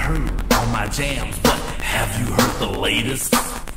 heard all my jams, but have you heard the latest?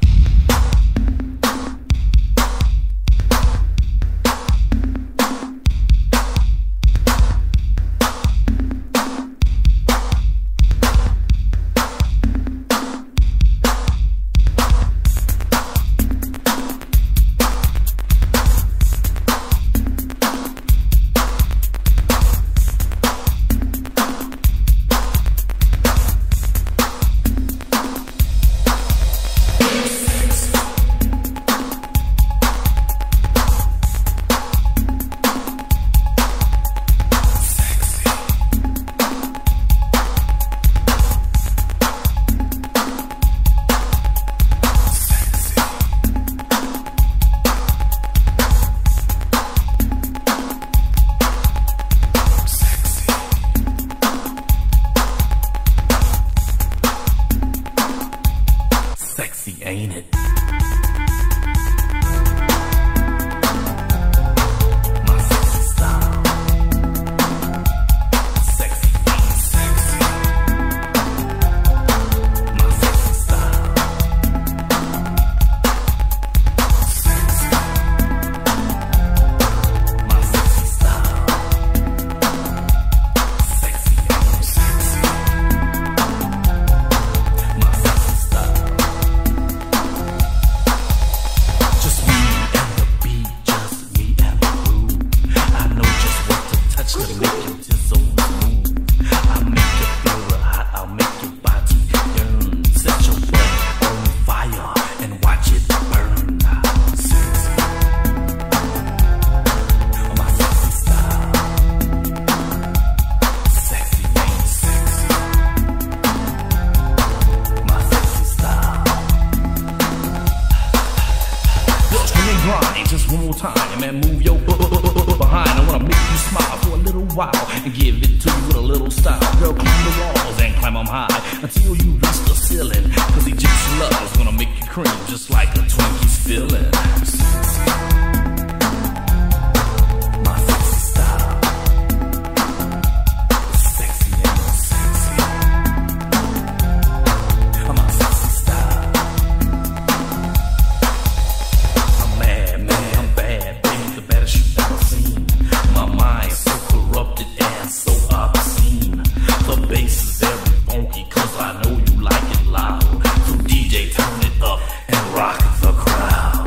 Ain't it? My sexy style. Sexy ain't sexy. My sexy style. Sexy. My sexy style. Sexy ain't sexy. My sexy style. Just one more time, man, move your behind. I wanna make you smile for a little while and give it to you with a little style. Girl, climb the walls and climb them high until you reach the ceiling. Cause Egyptian love is gonna make you cream just like a Twinkie's feeling. My sexy style. Sexy and sexy. My sexy style. I'm mad, man, I'm bad, baby, the baddest you've ever seen. My mind's so corrupted and so obscene. The bass is very funky, cause I know you like it loud. So DJ, turn it up and rock the crowd.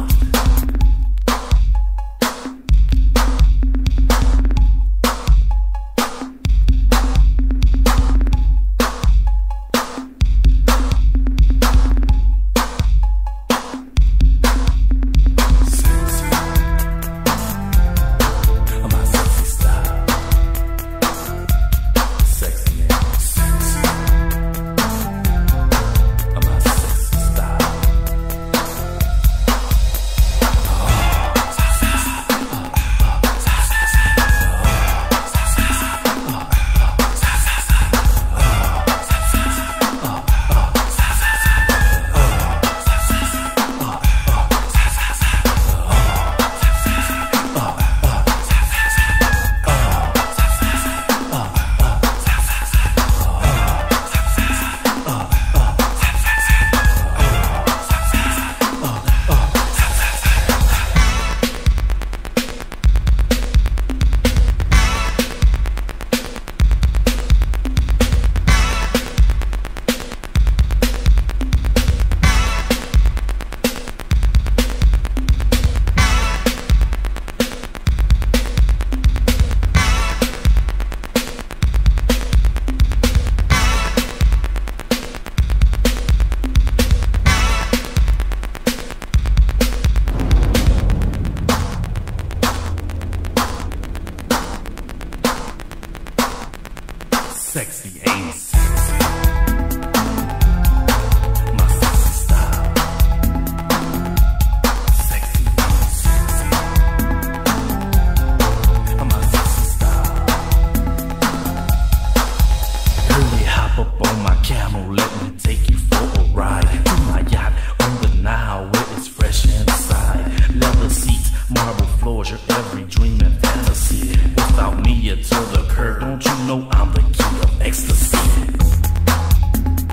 Sexy ain't sexy. My sexy style. Sexy ain't sexy. My sexy style. Early hop up on my camel, let me take you for a ride to my yacht on the Nile where it's fresh inside. Leather seats, marble floors, your every dream and fantasy. Without me, you're to the curb. Don't you know I'm the key of ecstasy?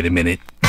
Wait a minute.